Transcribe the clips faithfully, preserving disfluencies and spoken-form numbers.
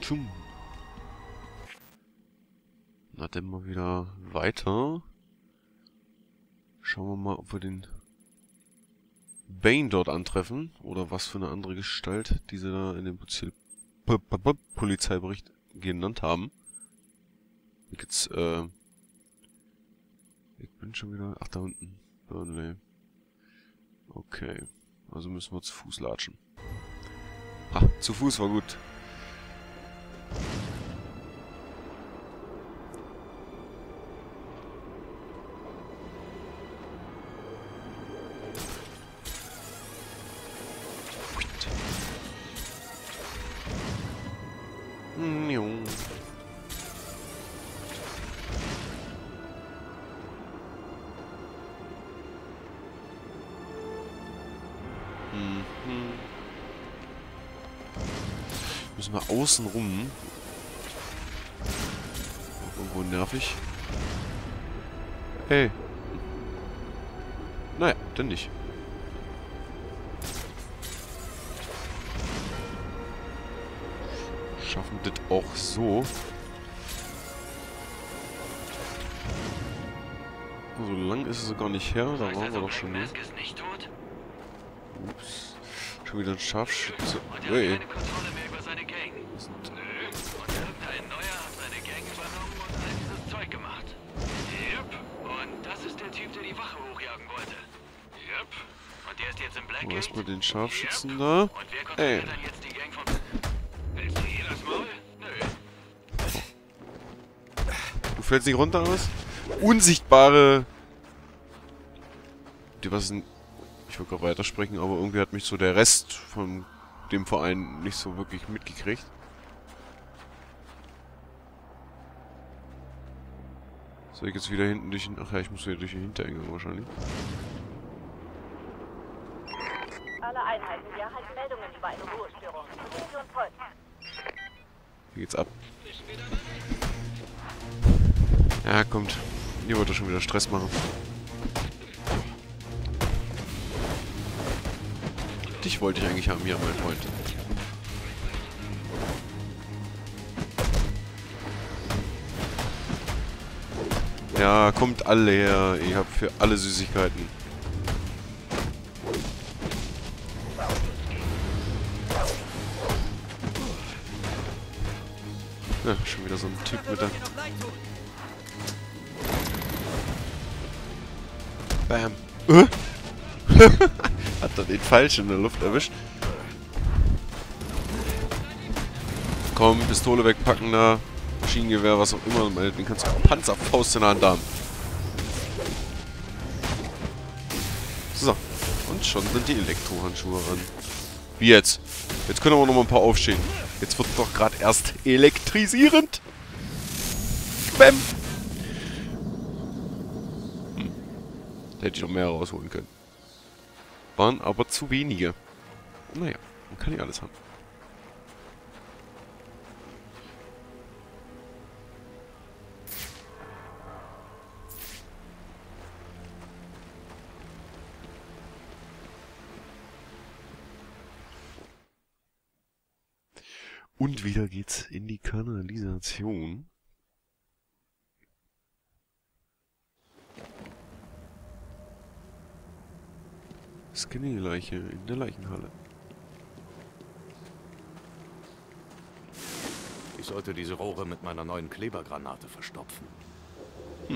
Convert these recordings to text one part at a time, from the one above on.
tschum. Na, dann mal wieder weiter. Schauen wir mal, ob wir den Bane dort antreffen. Oder was für eine andere Gestalt, die sie da in dem Polizeibericht genannt haben. Jetzt, äh... ich bin schon wieder... Ach, da unten. Burnley. Okay. Also müssen wir zu Fuß latschen. Ha, zu Fuß war gut. Hm, Mhm. Müssen wir außen rum. Irgendwo nervig. Hey. Naja, dann nicht. Schaffen das auch so. So lang ist es gar nicht her, da waren wir doch schon. Ne? Ups. Schon wieder ein Scharfschütze. Hey. Was sind Wo ist mal den Scharfschützen da? Ey. Du fällst nicht runter aus? Unsichtbare... Die was sind... Ich will gerade weitersprechen, aber irgendwie hat mich so der Rest von dem Verein nicht so wirklich mitgekriegt. Soll ich jetzt wieder hinten durch den... Ach ja, ich muss wieder durch den Hintereingang wahrscheinlich. Alle Einheiten, wir erhalten Meldungen über eine Ruhestörung. Position folgt. Hier geht's ab. Ja, kommt. Hier wird er schon wieder Stress machen. Dich wollte ich eigentlich haben, hier, mein Freund. Ja, kommt alle her. Ich hab für alle Süßigkeiten. Ja, schon wieder so ein Typ mit der... Bam. Äh? Hat er den Falschen in der Luft erwischt. Komm, Pistole wegpacken da. Maschinengewehr, was auch immer. Den kannst du Panzerfaust in der Hand haben. So. Und schon sind die Elektrohandschuhe ran. Wie jetzt? Jetzt können wir noch mal ein paar aufstehen. Jetzt wird doch gerade erst elektrisierend. Bäm. Hm. Da hätte ich noch mehr rausholen können. Waren aber zu wenige. Naja, man kann nicht alles haben. Und wieder geht's in die Kanalisation. Scanne die Leiche in der Leichenhalle. Ich sollte diese Rohre mit meiner neuen Klebergranate verstopfen. Hm.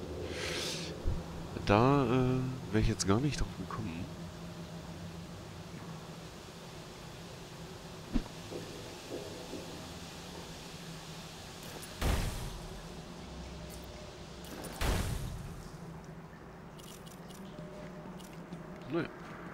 Da äh, wäre ich jetzt gar nicht drauf gekommen. Naja.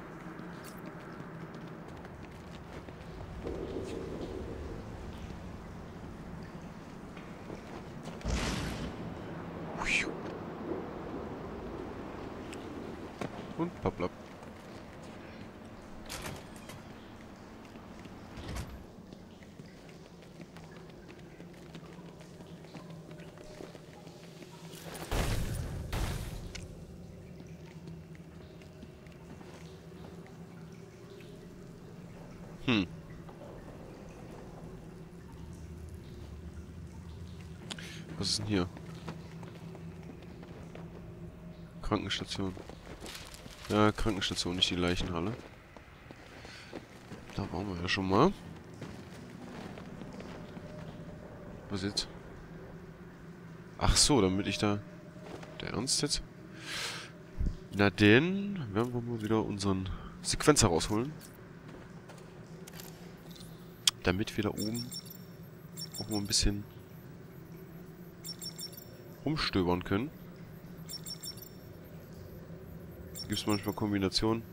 Und papplapp. Hm. Was ist denn hier? Krankenstation. Ja, Krankenstation, nicht die Leichenhalle. Da waren wir ja schon mal. Was jetzt? Ach so, damit ich da... Der Ernst jetzt? Na denn, werden wir mal wieder unseren Sequenzer rausholen. Damit wir da oben auch mal ein bisschen rumstöbern können. Gibt es manchmal Kombinationen.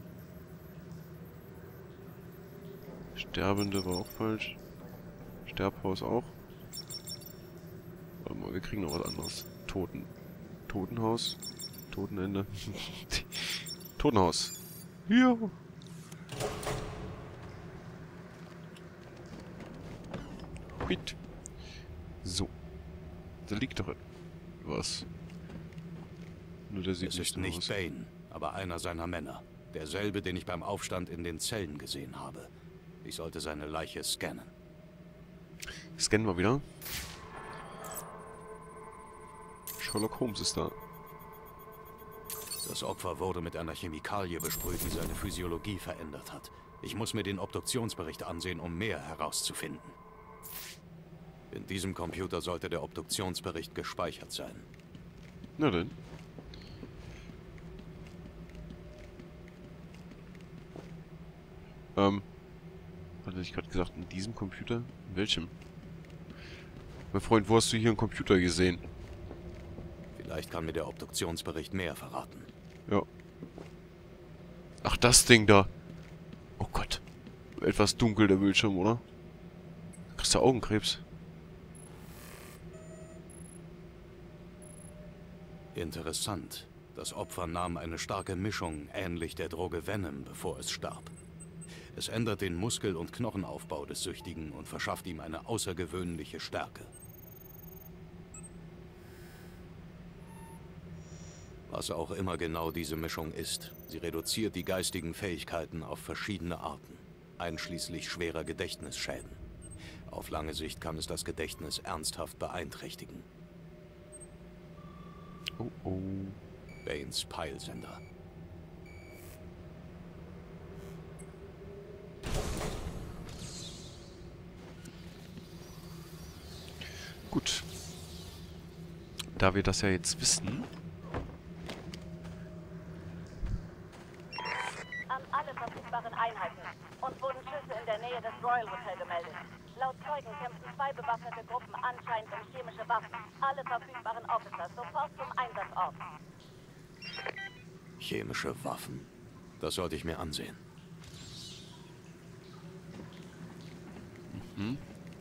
Sterbende war auch falsch. Sterbhaus auch. Warte mal, wir kriegen noch was anderes. Toten. Totenhaus. Totenende. Totenhaus. Ja. Huit. So. Da liegt doch was. Nur der sieht es nicht ist so nicht aus. Bane, aber einer seiner Männer. Derselbe, den ich beim Aufstand in den Zellen gesehen habe. Ich sollte seine Leiche scannen. Scannen wir wieder. Sherlock Holmes ist da. Das Opfer wurde mit einer Chemikalie besprüht, die seine Physiologie verändert hat. Ich muss mir den Obduktionsbericht ansehen, um mehr herauszufinden. In diesem Computer sollte der Obduktionsbericht gespeichert sein. Na denn. Ähm. Hatte ich gerade gesagt, in diesem Computer? In welchem? Mein Freund, wo hast du hier einen Computer gesehen? Vielleicht kann mir der Obduktionsbericht mehr verraten. Ja. Ach, das Ding da. Oh Gott. Etwas dunkel der Bildschirm, oder? Kriegst du Augenkrebs? Interessant. Das Opfer nahm eine starke Mischung, ähnlich der Droge Venom, bevor es starb. Es ändert den Muskel- und Knochenaufbau des Süchtigen und verschafft ihm eine außergewöhnliche Stärke. Was auch immer genau diese Mischung ist, sie reduziert die geistigen Fähigkeiten auf verschiedene Arten, einschließlich schwerer Gedächtnisschäden. Auf lange Sicht kann es das Gedächtnis ernsthaft beeinträchtigen. Oh oh. Banes Peilsender. Gut. Da wir das ja jetzt wissen... An alle verfügbaren Einheiten. Uns wurden Schüsse in der Nähe des Royal Hotel gemeldet. Laut Zeugen kämpfen zwei bewaffnete Gruppen anscheinend um chemische Waffen. Alle verfügbaren Officer sofort zum Einsatzort. Chemische Waffen. Das sollte ich mir ansehen. Mhm.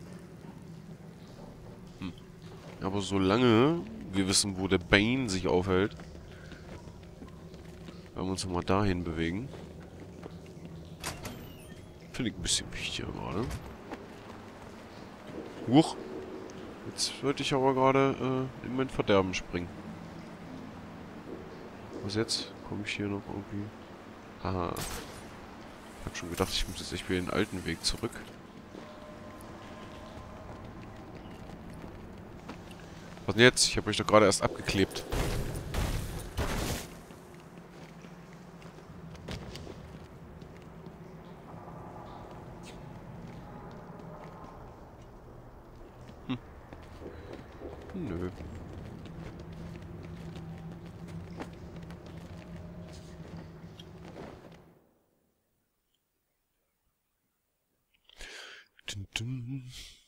Hm. Aber solange wir wissen, wo der Bane sich aufhält, werden wir uns nochmal dahin bewegen. Finde ich ein bisschen wichtiger gerade. Huch! Jetzt würde ich aber gerade äh, in mein Verderben springen. Was jetzt? Komme ich hier noch irgendwie... Aha. Ich hab schon gedacht, ich muss jetzt echt wieder den alten Weg zurück. Was denn jetzt? Ich habe euch doch gerade erst abgeklebt. Hm. Nö. Dun, dun.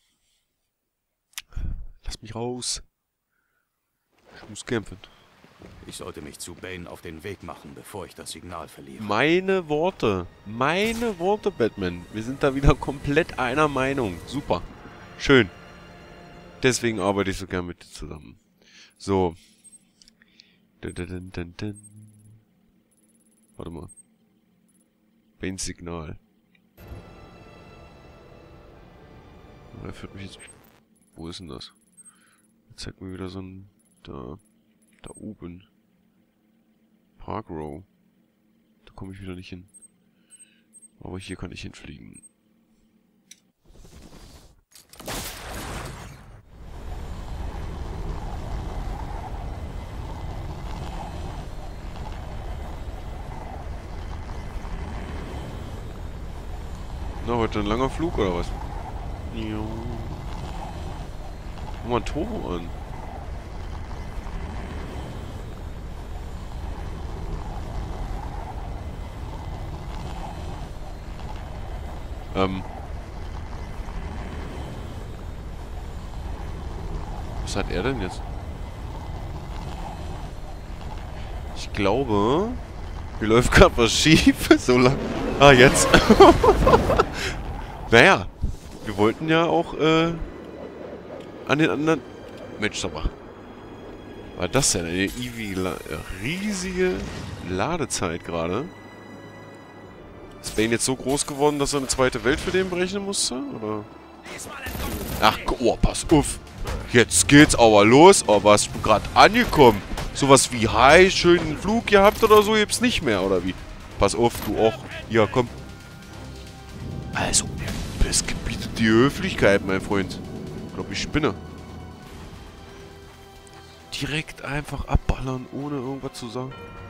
Lass mich raus. Ich muss kämpfen. Ich sollte mich zu Bane auf den Weg machen, bevor ich das Signal verliere. Meine Worte. Meine Worte, Batman. Wir sind da wieder komplett einer Meinung. Super. Schön. Deswegen arbeite ich so gern mit dir zusammen. So. Dun, dun, dun, dun, dun. Warte mal. Banes Signal. Er führt mich jetzt... Wo ist denn das? Jetzt zeigt mir wieder so ein... Da... Da oben. Park Row. Da komme ich wieder nicht hin. Aber hier kann ich hinfliegen. Na, heute ein langer Flug oder was? Jo. Mach mal ein Turbo an. Ähm. Was hat er denn jetzt? Ich glaube, hier läuft gerade was schief. So lang. Ah, jetzt. Naja, wir wollten ja auch äh, an den anderen... Mensch, sag mal. War das denn eine Eevee la riesige Ladezeit gerade? Ist Bane jetzt so groß geworden, dass er eine zweite Welt für den berechnen musste? Oder? Ach, oh, pass auf. Jetzt geht's aber los. Oh, warst du gerade angekommen? Sowas wie, hi, schönen Flug gehabt oder so gibt's nicht mehr, oder wie? Pass auf, du auch. Ja, komm. Also, das gebietet die Höflichkeit, mein Freund. Ich glaube, ich spinne. Direkt einfach abballern, ohne irgendwas zu sagen.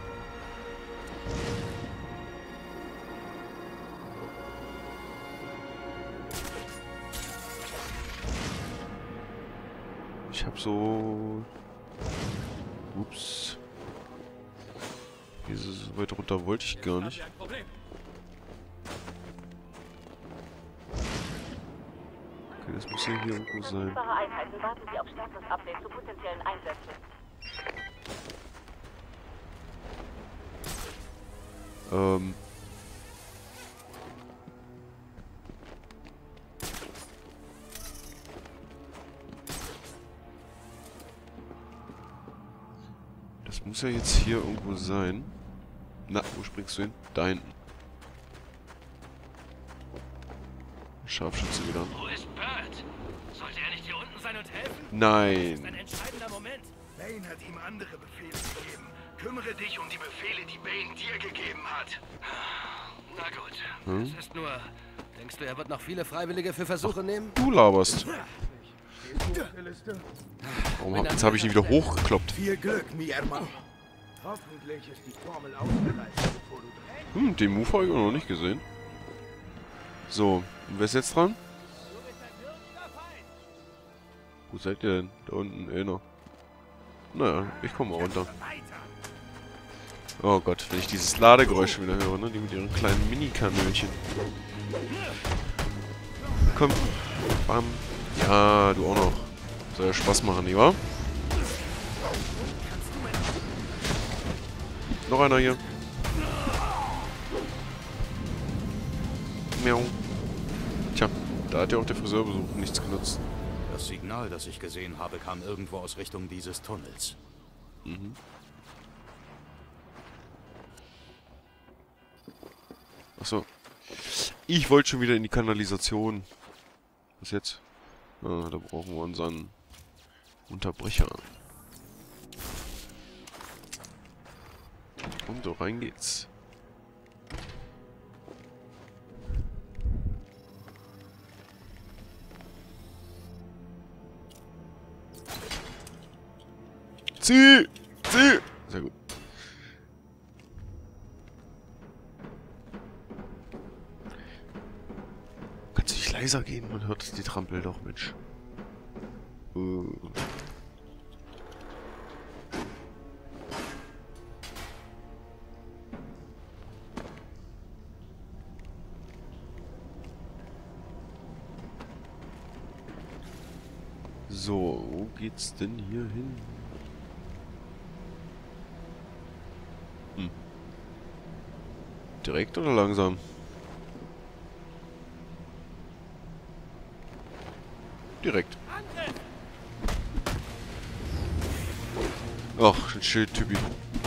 Ich hab so... Ups. Hier so weit runter wollte ich gar nicht. Okay, das muss ja hier irgendwo sein. Einheiten warten Sie auf Status-Update zu potenziellen Einsätzen. Ähm... Das muss ja jetzt hier irgendwo sein. Na, wo springst du hin? Da hinten. Scharfschütze wieder. Wo ist Bert? Sollte er nicht hier unten sein und helfen? Nein. Das ist ein entscheidender Moment. Bane hat ihm andere Befehle gegeben. Kümmere dich um die Befehle, die Bane dir gegeben hat. Na gut. Hm? Es ist nur... Denkst du, er wird noch viele Freiwillige für Versuche nehmen? Du laberst. Warum hab, jetzt habe ich ihn wieder hochgekloppt. Viel Glück, Miermann. Hoffentlich ist die Formel ausgereift, bevor du... Hm, den Move habe ich auch noch nicht gesehen. So, und wer ist jetzt dran? Wo seid ihr denn? Da unten, eh noch. Naja, ich komme mal runter. Oh Gott, wenn ich dieses Ladegeräusch wieder höre, ne? Die mit ihren kleinen Mini-Kanönchen. Komm. Bam. Ja, du auch noch. Soll ja Spaß machen, nicht wahr? Noch einer hier. Miau. Tja, da hat ja auch der Friseurbesuch nichts genutzt. Das Signal, das ich gesehen habe, kam irgendwo aus Richtung dieses Tunnels. Mhm. Achso. Ich wollte schon wieder in die Kanalisation. Was jetzt? Ah, da brauchen wir unseren Unterbrecher. Und so rein geht's. Zieh! Zieh! Sehr gut. Kannst du nicht leiser gehen? Man hört die Trampel doch, Mensch. Uh. So, wo geht's denn hier hin? Hm. Direkt oder langsam? Direkt. Ach, ein Schildtypi.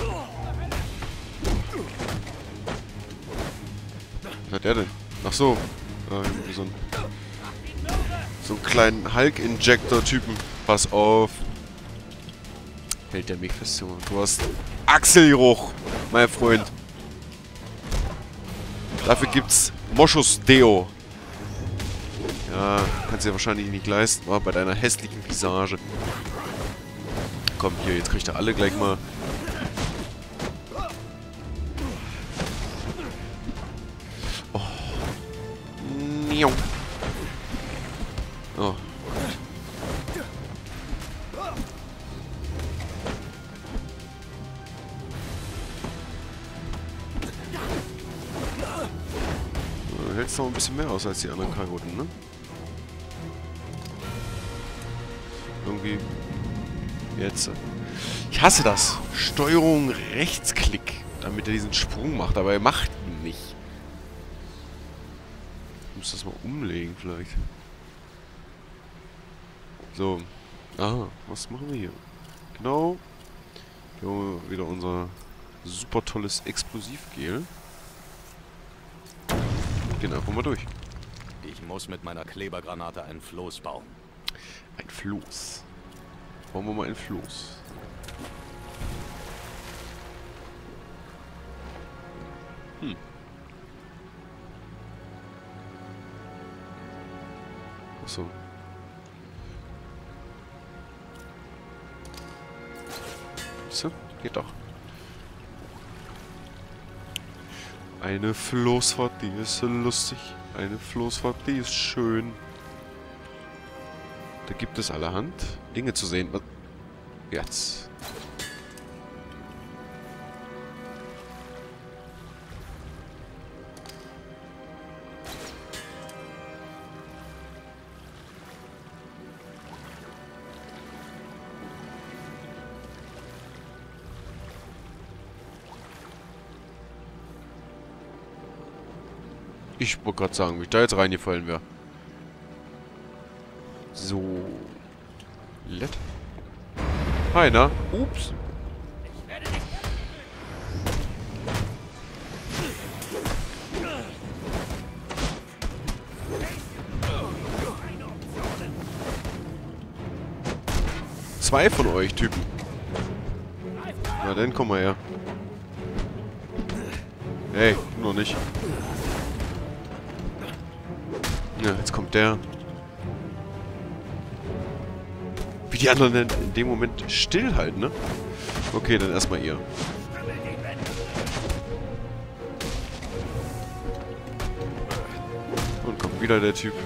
Was hat der denn? Ach so. Ah, irgendwie so ein... So einen kleinen Hulk-Injector-Typen. Pass auf. Hält der mich fest, Junge. Du hast Achselgeruch, mein Freund. Dafür gibt's Moschus-Deo. Ja, kannst du ja wahrscheinlich nicht leisten, war bei deiner hässlichen Visage. Komm, hier, jetzt kriegt ihr alle gleich mal... Oh. Miau. Oh. Du hältst noch ein bisschen mehr aus als die anderen Karotten, ne? Irgendwie. Jetzt. Ich hasse das. Steuerung Rechtsklick, damit er diesen Sprung macht, aber er macht ihn nicht. Ich muss das mal umlegen vielleicht. So. Aha, was machen wir hier? Genau. Hier haben wir wieder unser super tolles Explosivgel. Gehen einfach mal durch. Ich muss mit meiner Klebergranate einen Floß bauen. Ein Floß. Bauen wir mal ein Floß. Hm. Achso. So, geht doch. Eine Floßfahrt, die ist so lustig. Eine Floßfahrt, die ist schön. Da gibt es allerhand Dinge zu sehen. Was? Jetzt. Ich wollte gerade sagen, wie ich da jetzt reingefallen wäre. So. Let. Hi, na? Ups. Zwei von euch Typen. Na dann komm mal her. Hey, noch nicht. Ja, jetzt kommt der. Wie die anderen in, in dem Moment stillhalten, ne? Okay, dann erstmal ihr. Und kommt wieder der Typ.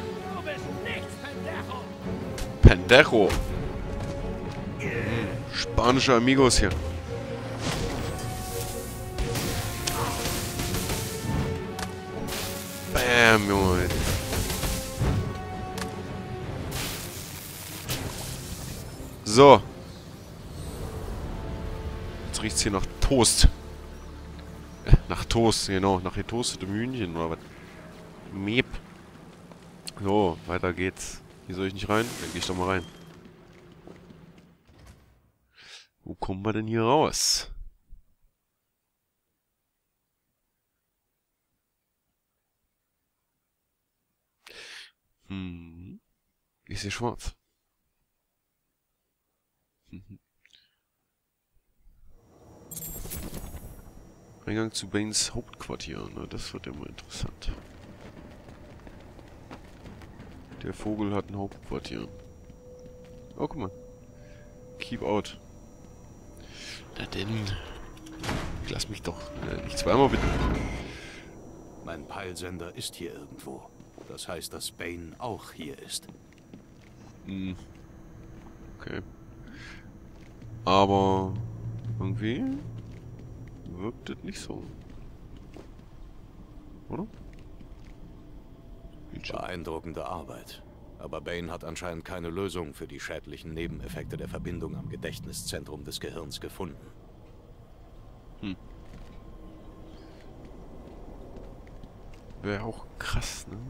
Pendejo. Hm, spanische Amigos hier. Bam, Junge. So. Jetzt riecht's hier nach Toast. Äh, nach Toast, genau. Nach getoastetem Hühnchen oder was. Miep. So, weiter geht's. Hier soll ich nicht rein? Dann geh ich doch mal rein. Wo kommen wir denn hier raus? Hm. Ich sehe schwarz. Eingang zu Banes Hauptquartier. Na, das wird immer interessant. Der Vogel hat ein Hauptquartier. Oh, guck mal. Keep out. Na denn. Ich lass mich doch äh, nicht zweimal bitten. Mein Peilsender ist hier irgendwo. Das heißt, dass Bane auch hier ist. Hm. Okay. Aber irgendwie wirkt es nicht so. Oder? Beeindruckende Arbeit. Aber Bane hat anscheinend keine Lösung für die schädlichen Nebeneffekte der Verbindung am Gedächtniszentrum des Gehirns gefunden. Hm. Wäre auch krass, ne?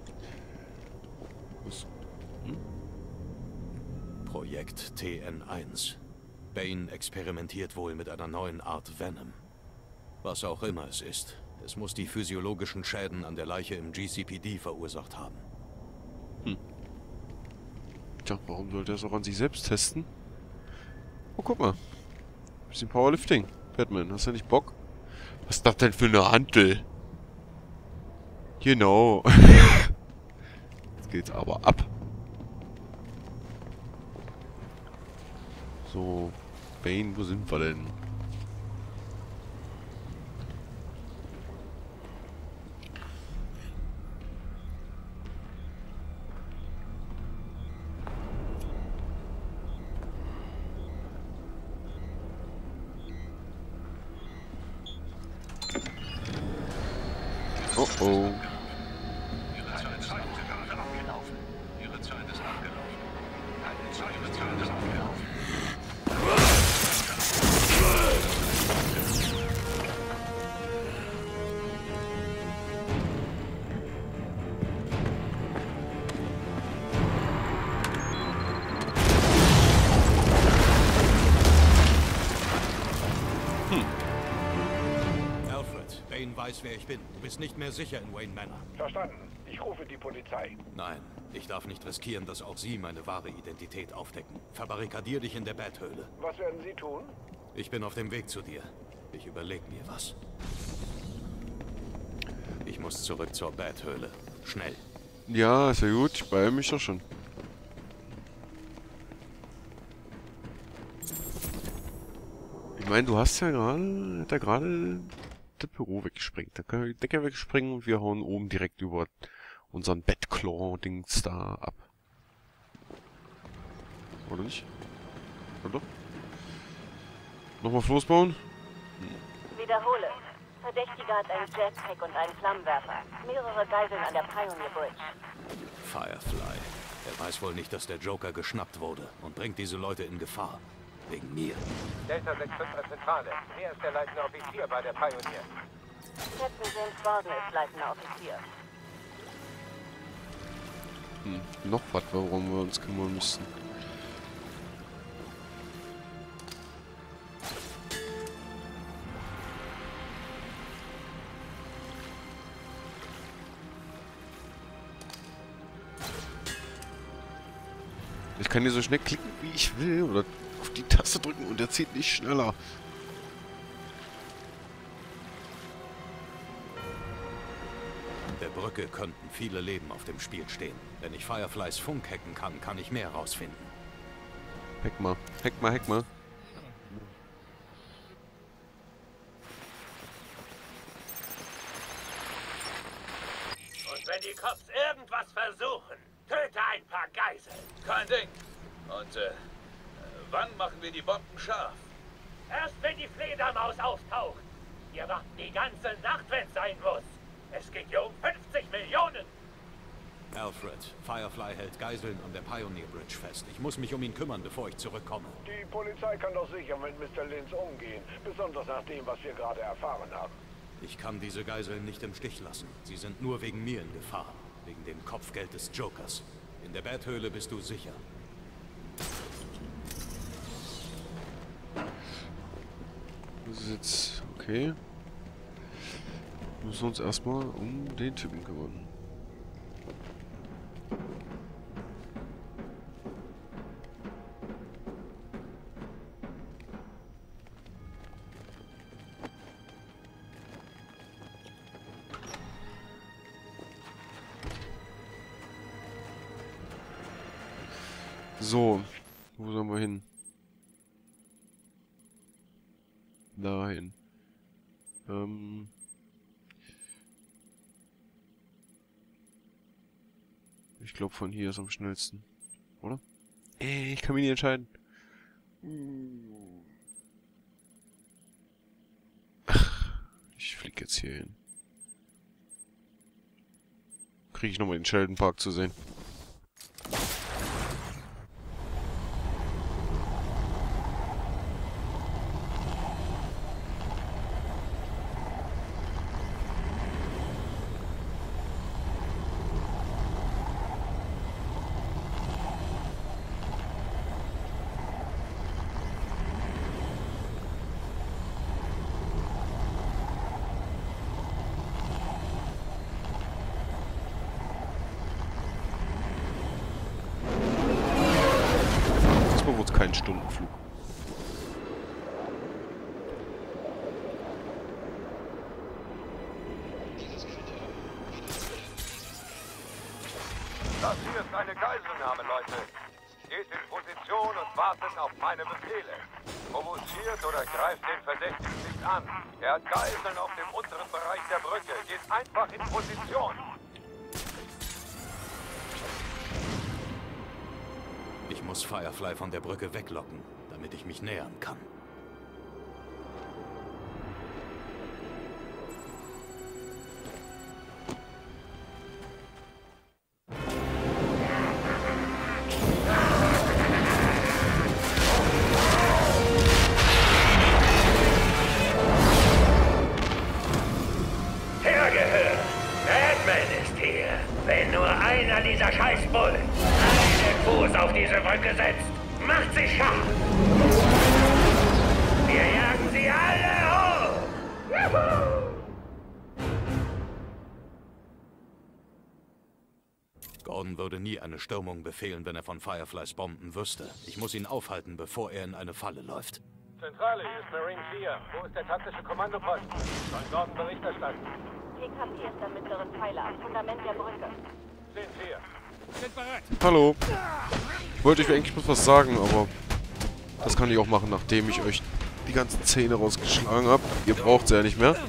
Was? Hm? Projekt T N eins. Bane experimentiert wohl mit einer neuen Art Venom. Was auch immer es ist, es muss die physiologischen Schäden an der Leiche im G C P D verursacht haben. Hm. Tja, warum sollte er es auch an sich selbst testen? Oh, guck mal. Bisschen Powerlifting. Batman, hast du nicht Bock? Was ist das denn für eine Hantel? Genau. Jetzt geht's aber ab. So, Bane, wo sind wir denn? Oh oh. Ihre Zeit ist gerade abgelaufen. Ihre Zeit ist abgelaufen. Ihre Zeit ist abgelaufen. Weiß, wer ich bin. Du bist nicht mehr sicher in Wayne Manor. Verstanden. Ich rufe die Polizei. Nein, ich darf nicht riskieren, dass auch Sie meine wahre Identität aufdecken. Verbarrikadier dich in der Bat-Höhle. Was werden Sie tun? Ich bin auf dem Weg zu dir. Ich überlege mir was. Ich muss zurück zur Bat-Höhle. Schnell. Ja, sehr gut. Ich beeile mich doch schon. Ich meine, du hast ja gerade... Hat er gerade... das Büro weggesprengt. Da können wir die Decke wegspringen und wir hauen oben direkt über unseren Batclaw-Dings da ab. Oder nicht? Oder? Nochmal Floß bauen? Wiederhole. Verdächtiger hat einen Jetpack und einen Flammenwerfer. Mehrere Geiseln an der Pioneer Bridge. Firefly. Er weiß wohl nicht, dass der Joker geschnappt wurde und bringt diese Leute in Gefahr. Wegen mir. Delta sechs fünf als Zentrale. Wer ist der leitende Offizier bei der Pioneer? Captain James Gordon ist leitender Offizier. Hm, noch was, worum wir uns kümmern müssen. Ich kann hier so schnell klicken, wie ich will, oder auf die Taste drücken und er zieht nicht schneller. Der Brücke könnten viele Leben auf dem Spiel stehen. Wenn ich Fireflys Funk hacken kann, kann ich mehr herausfinden. Hack mal, hack mal, hack mal. Und wenn die Cops irgendwas versuchen, töte ein paar Geiseln. Kein Ding. Und, äh, wann machen wir die Bomben scharf? Erst wenn die Fledermaus auftaucht. Wir warten die ganze Nacht, wenn es sein muss. Es geht hier um fünfzig Millionen. Alfred, Firefly hält Geiseln an der Pioneer Bridge fest. Ich muss mich um ihn kümmern, bevor ich zurückkomme. Die Polizei kann doch sicher mit Mister Linz umgehen. Besonders nach dem, was wir gerade erfahren haben. Ich kann diese Geiseln nicht im Stich lassen. Sie sind nur wegen mir in Gefahr. Wegen dem Kopfgeld des Jokers. In der Bat-Höhle bist du sicher. Das ist jetzt okay. Wir müssen uns erstmal um den Typen kümmern. So, wo sollen wir hin? Dahin. Ähm. Ich glaube, von hier ist am schnellsten. Oder? Ey, ich kann mich nicht entscheiden. Ach, ich flieg jetzt hier hin. Kriege ich nochmal den Sheldon Park zu sehen. Kein Stundenflug. Das hier ist eine Geiselnahme, Leute. Geht in Position und wartet auf meine Befehle. Provoziert oder greift den Verdächtigen nicht an. Er hat Geiseln auf dem unteren Bereich der Brücke. Geht einfach in Position. Ich muss Firefly von der Brücke weglocken, damit ich mich nähern kann. hier. Wenn nur einer dieser Scheißbullen einen Fuß auf diese Brücke setzt, macht sie scharf. Wir jagen sie alle hoch. Juhu! Gordon würde nie eine Stürmung befehlen, wenn er von Fireflys Bomben wüsste. Ich muss ihn aufhalten, bevor er in eine Falle läuft. Zentrale, hier ist Marine vier. Wo ist der taktische Kommandoposten? Soll Gordon Bericht erstatten? T K P ist am mittleren Pfeiler, am Fundament der Brücke. zehn vier. Sind bereit. Hallo. Ich wollte euch eigentlich bloß was sagen, aber das kann ich auch machen, nachdem ich euch die ganzen Zähne rausgeschlagen habe. Ihr braucht sie ja nicht mehr.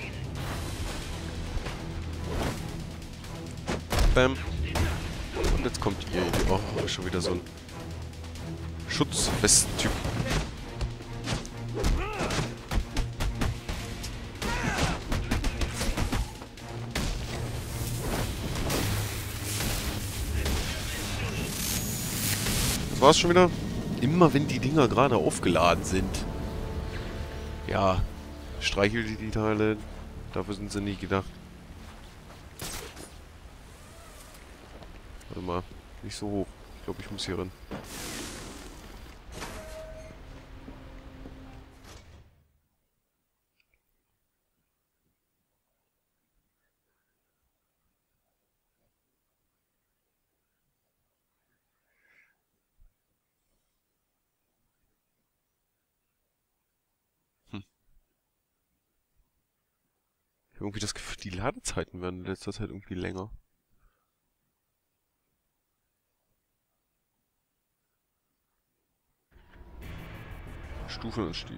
Bam. Und jetzt kommt ihr. Oh, schon wieder so ein Schutzwest-Typ. Das war's schon wieder. Immer wenn die Dinger gerade aufgeladen sind. Ja, streichel die, die Teile. Dafür sind sie nicht gedacht. Warte mal, nicht so hoch. Ich glaube, ich muss hier rein. Ich habe irgendwie das Gefühl, die Ladezeiten werden in letzter Zeit irgendwie länger. Stufenanstieg.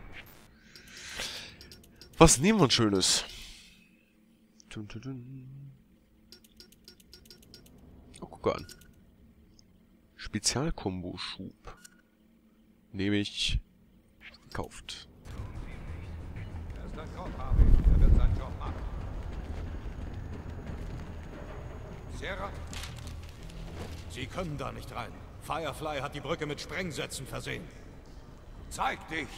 Was nehmen wir Schönes? Dun, dun, dun. Oh, guck an. Spezialkombo-Schub. Nehme ich. Gekauft. Er ist ein Krauthaber. Er wird seinen Job machen. Sierra? Sie können da nicht rein. Firefly hat die Brücke mit Sprengsätzen versehen. Zeig dich!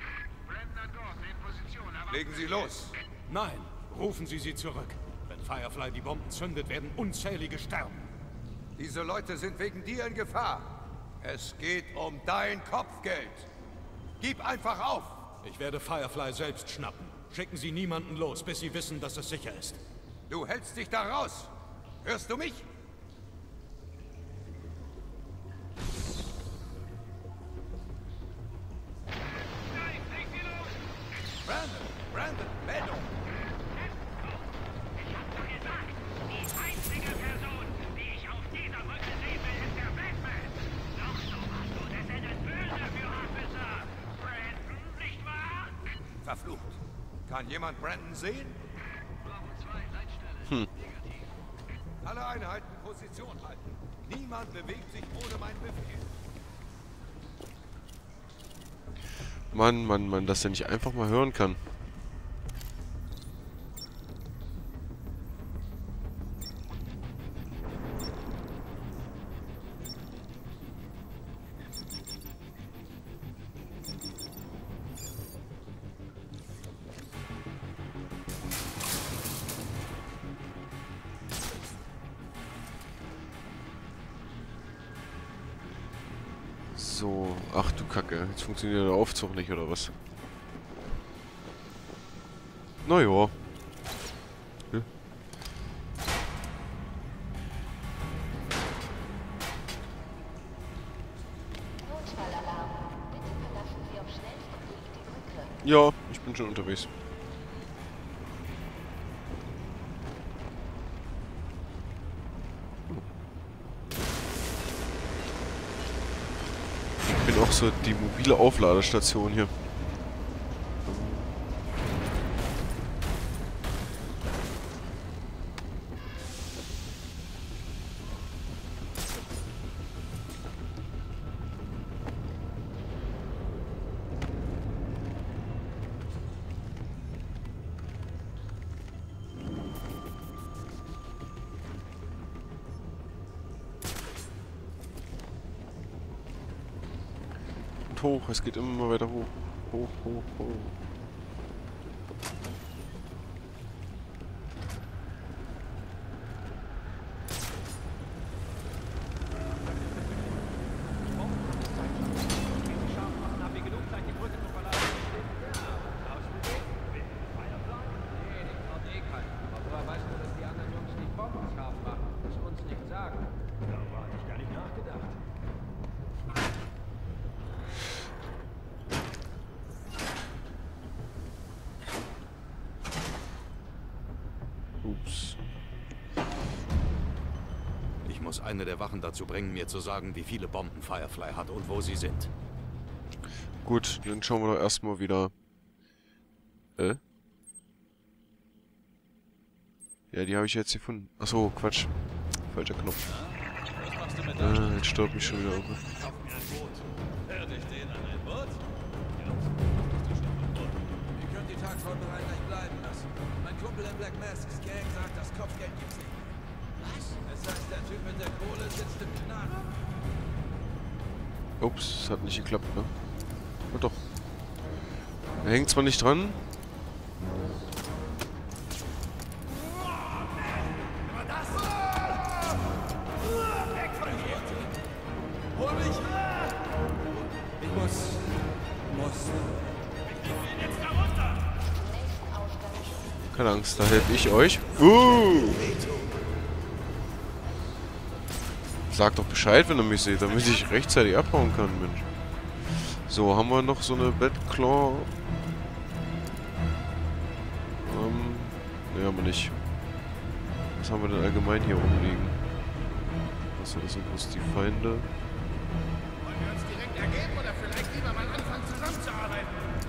Legen Sie los! Nein, rufen Sie sie zurück. Wenn Firefly die Bomben zündet, werden unzählige sterben. Diese Leute sind wegen dir in Gefahr. Es geht um dein Kopfgeld. Gib einfach auf! Ich werde Firefly selbst schnappen. Schicken Sie niemanden los, bis Sie wissen, dass es sicher ist. Du hältst dich da raus! Hörst du mich? Brandon! Brandon! Meadow! Ich hab doch gesagt, die einzige Person, die ich auf dieser Brücke sehen will, ist der Batman. Doch so was Gutes endet böse für Officer Brandon, nicht wahr? Verflucht! Kann jemand Brandon sehen? Hm. Alle Einheiten Position halten. Niemand bewegt sich ohne meinen Befehl. Mann, Mann, Mann, dass er nicht einfach mal hören kann. So, ach du Kacke, jetzt funktioniert der Aufzug nicht, oder was? Na ja. Ja. Notfallalarm. Bitte verlassen Sie auf schnellstem Weg die Brücke. Ja, ich bin schon unterwegs. Ich bin auch so die mobile Aufladestation hier. Hoch, es geht immer weiter hoch. Hoch, hoch, hoch. Ups. Ich muss eine der Wachen dazu bringen, mir zu sagen, wie viele Bomben Firefly hat und wo sie sind. Gut, dann schauen wir doch erstmal wieder. Äh? Ja, die habe ich jetzt gefunden. Achso, Quatsch. Falscher Knopf. Ah, jetzt stirbt mich schon wieder irgendwo. Hörte ich den an ein Boot? Ihr könnt die Tagsvorbereitung gleich bleiben lassen. Mein Kumpel in Black Masks Gang sagt, das Kopfgeld gibt's nicht. Was? Es heißt, der Typ mit der Kohle sitzt im Knarren. Ups, das hat nicht geklappt, ne? Oh doch. Er hängt zwar nicht dran. Hol mich! Ich muss... muss... Keine Angst, da helfe ich euch. Uh! Sagt doch Bescheid, wenn ihr mich seht, damit ich rechtzeitig abhauen kann, Mensch. So, haben wir noch so eine Batclaw? Ähm, ne, haben wir nicht. Was haben wir denn allgemein hier rumliegen? Was sind das bloß die Feinde? Wollen wir uns direkt ergeben oder vielleicht lieber mal anfangen zusammenzuarbeiten?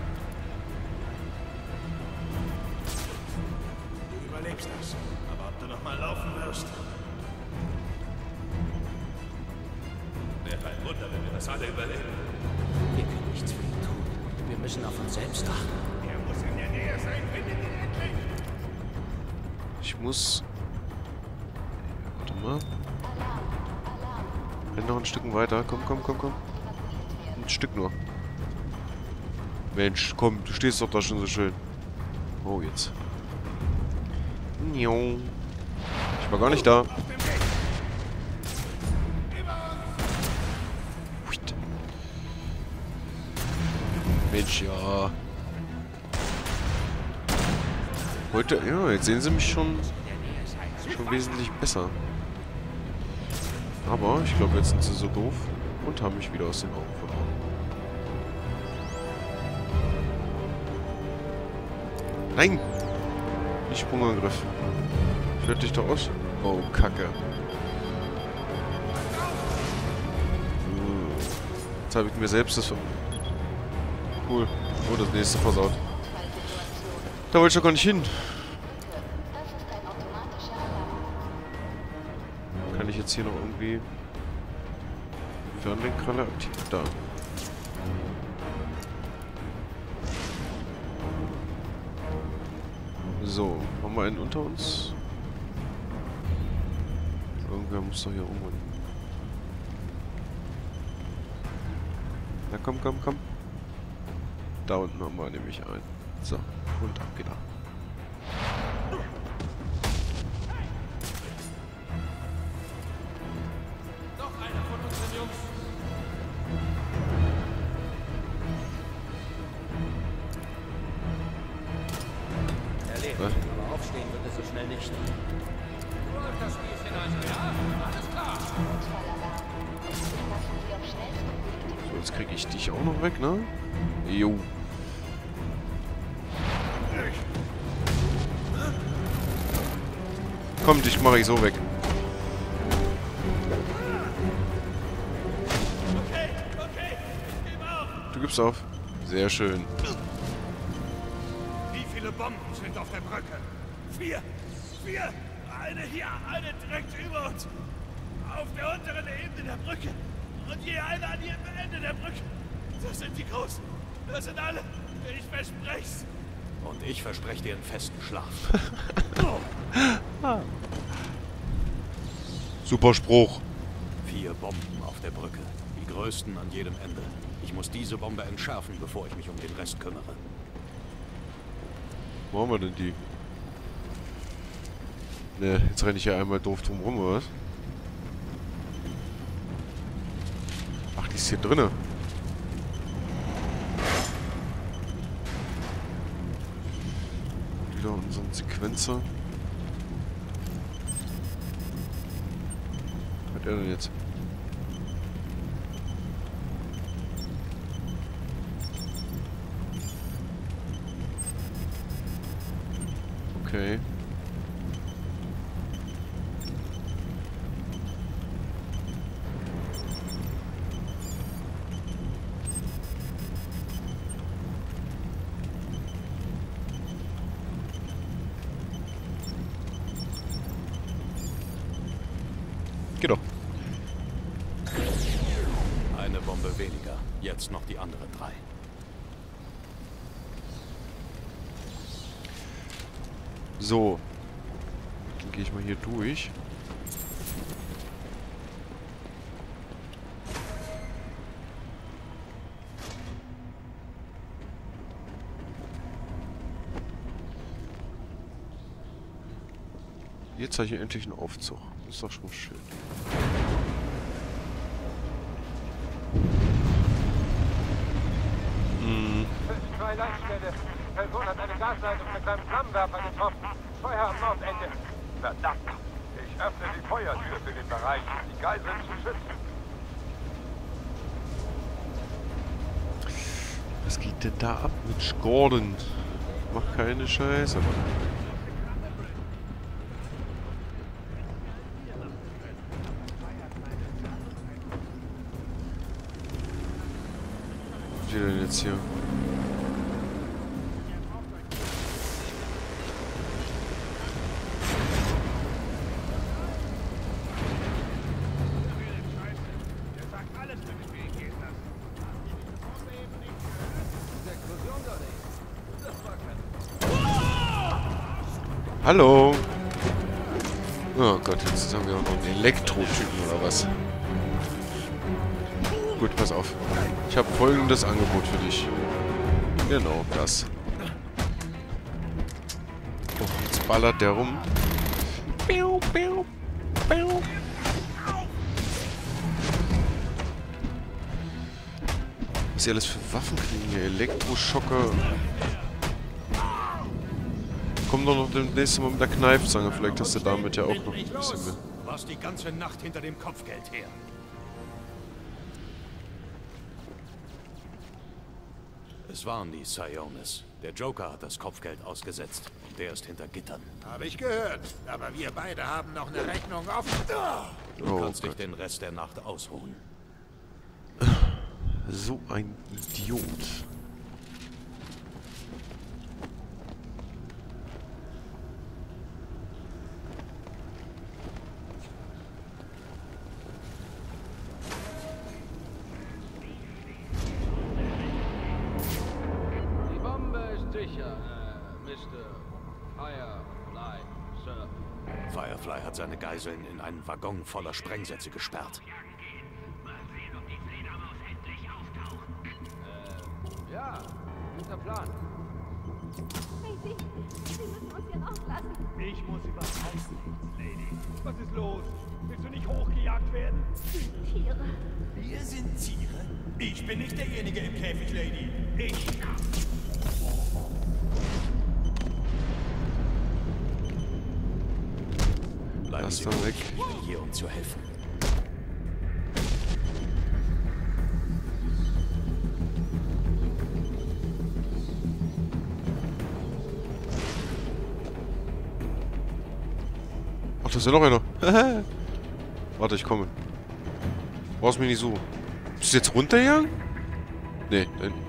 Du überlebst das. Aber ob du noch mal laufen wirst? Wäre ein Wunder, wenn wir das alle überleben. Wir können nichts für ihn tun. Wir müssen auf uns selbst achten. Er muss in der Nähe sein, findet ihn endlich! Ich muss... Warte mal. Renn noch ein Stück weiter. Komm, komm, komm, komm. Ein Stück nur. Mensch, komm, du stehst doch da schon so schön. Oh, jetzt. Ich war gar nicht da. Mensch, ja. Heute, ja, jetzt sehen sie mich schon, schon wesentlich besser. Aber ich glaube, jetzt sind sie so doof und haben mich wieder aus den Augen verloren. Nein! Nicht Sprungangriff. Ich werde dich doch aus. Oh, Kacke. Jetzt habe ich mir selbst das... Cool. Oh, das nächste versaut. Da wollte ich doch gar nicht hin. Kann ich jetzt hier noch irgendwie... Fernlenkkralle aktivieren? Da. So, haben wir einen unter uns? Irgendwer muss doch hier rumrennen. Na komm, komm, komm. Da unten haben wir nämlich einen. So, und ab geht er. Noch einer von unseren Jungs. Erlebt. Was? Aber aufstehen wird es so schnell nicht. Läuft das Spielchen also, ja? Alles klar. So, jetzt kriege ich dich auch noch weg, ne? Jo. Komm, dich mache ich so weg. Okay, okay. Ich gebe auf. Du gibst auf. Sehr schön. Wie viele Bomben sind auf der Brücke? Vier. Vier. Eine hier, eine direkt über uns. Auf der unteren Ebene der Brücke. Und je eine an jedem Ende der Brücke. Das sind die Großen. Das sind alle. Ich verspreche's. Und ich verspreche dir einen festen Schlaf. Super Spruch. Vier Bomben auf der Brücke. Die größten an jedem Ende. Ich muss diese Bombe entschärfen, bevor ich mich um den Rest kümmere. Wo haben wir denn die? Ne, jetzt renne ich ja einmal doof drum rum, oder was? Ach, die ist hier drinne. Wieder unseren Sequenzer. Was hat er denn jetzt? Okay. Geh doch. Eine Bombe weniger. Jetzt noch die anderen drei. So. Dann gehe ich mal hier durch. Jetzt habe ich hier endlich einen Aufzug. Das ist doch schon mal schön. Hm. zwei Leitstelle. Person hat eine Gasleitung mit seinem Flammenwerfer getroffen. Feuer am Nordende. Verdammt. Ich öffne die Feuertür für den Bereich, um die Geiseln zu schützen. Was geht denn da ab mit Gordon? Mach keine Scheiße, Mann. Was steht denn jetzt hier? Hallo! Oh Gott, jetzt haben wir auch noch einen Elektrotypen oder was? Gut, pass auf. Ich habe folgendes Angebot für dich. Genau, das. Oh, jetzt ballert der rum. Biu, biu, biu. Was sie alles für Waffen kriegen hier? Elektroschocker. Komm doch noch demnächst mal mit der Kneifzange. Vielleicht hast du damit ja auch noch ein bisschen mehr. Was die ganze Nacht hinter dem Kopfgeld her? Es waren die Sionis. Der Joker hat das Kopfgeld ausgesetzt. Und der ist hinter Gittern. Habe ich gehört. Aber wir beide haben noch eine Rechnung offen. Du Oh kannst Gott. dich den Rest der Nacht ausruhen. So ein Idiot. Die Bombe ist sicher, äh, Mister Firefly, Sir. Firefly hat seine Geiseln in einen Waggon voller Sprengsätze gesperrt. Ja, guter Plan. Hey, Sie, Sie müssen uns hier rauslassen. Ich muss überhaupt nichts, Lady. Was ist los? Willst du nicht hochgejagt werden? Tiere. Wir sind Tiere? Ich bin nicht derjenige im Käfig, Lady. Ich. Bleiben Lass Sie doch ruhig. weg. Ich bin hier, um zu helfen. Ach, da ist ja noch einer. Warte, ich komme. Brauchst mich nicht so. Bist du jetzt runtergegangen? Nee, da hinten.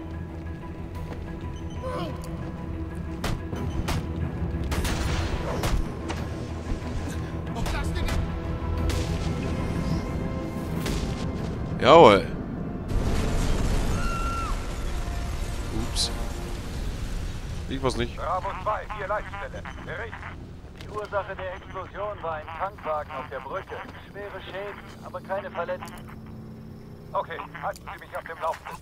Jawohl. Ups. Ich weiß nicht. Bravo zwei, hier Leitstelle. Bericht. Die Ursache der Explosion war ein Tankwagen auf der Brücke. Schwere Schäden, aber keine Verletzten. Okay, halten Sie mich auf dem Laufenden.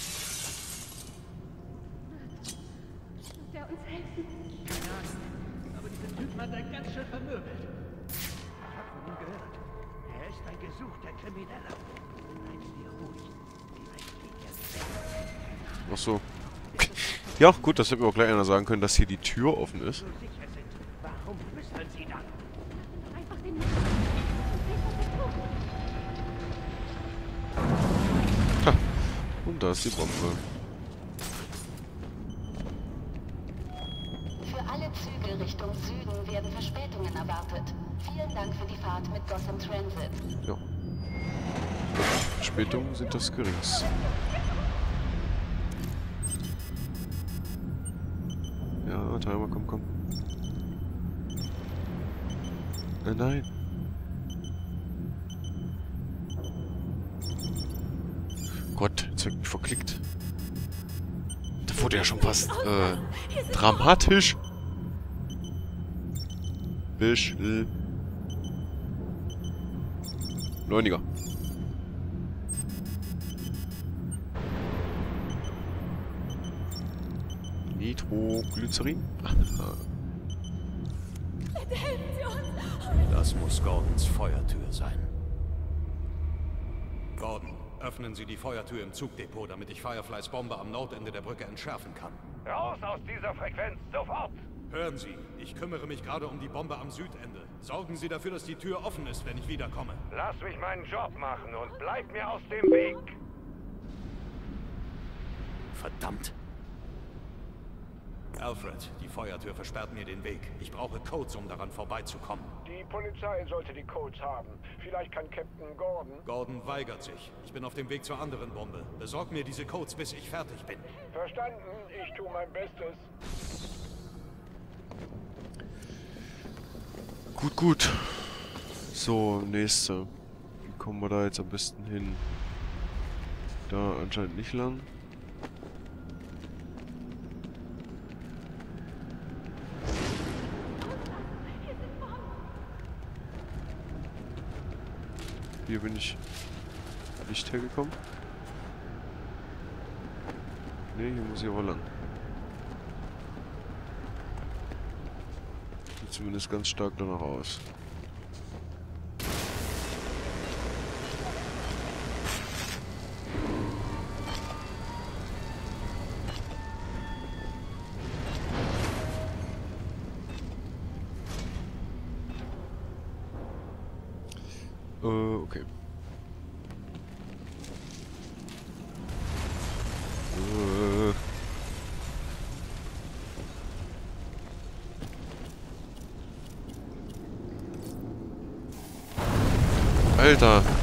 Wird er uns helfen? Keine Ahnung. Aber diesen Typen hat er ganz schön vermöbelt. Ich hab von ihm gehört. Er ist ein gesuchter Krimineller. Bleib dir ruhig. Vielleicht geht er weg. Ach so. Ja, gut, das hätte mir auch gleich einer sagen können, dass hier die Tür offen ist. So sicher sind. Warum flüstern Sie dann? Einfach den Mann. Was wir tun. Ha. Und da ist die Bombe. Für alle Züge Richtung Süden werden Verspätungen erwartet. Vielen Dank für die Fahrt mit Gotham Transit. Ja. Verspätungen sind das geringste. Ja, Timer, komm, komm. Nein, nein. Zeug mich verklickt. Da wurde ja schon fast äh, dramatisch. Bischl. Neuniger. Nitroglycerin? Das muss Gordons Feuertür sein. Gordon, öffnen Sie die Feuertür im Zugdepot, damit ich Fireflys Bombe am Nordende der Brücke entschärfen kann. Raus aus dieser Frequenz, sofort! Hören Sie, ich kümmere mich gerade um die Bombe am Südende. Sorgen Sie dafür, dass die Tür offen ist, wenn ich wiederkomme. Lass mich meinen Job machen und bleib mir aus dem Weg! Verdammt! Alfred, die Feuertür versperrt mir den Weg. Ich brauche Codes, um daran vorbeizukommen. Die Polizei sollte die Codes haben. Vielleicht kann Captain Gordon... Gordon weigert sich. Ich bin auf dem Weg zur anderen Bombe. Besorg mir diese Codes, bis ich fertig bin. Verstanden. Ich tue mein Bestes. Gut, gut. So, nächste. Wie kommen wir da jetzt am besten hin? Da anscheinend nicht lang. Hier bin ich nicht hergekommen. Ne, hier muss ich aber lang. Sieht zumindest ganz stark danach aus. Äh, okay. Äh. Alter.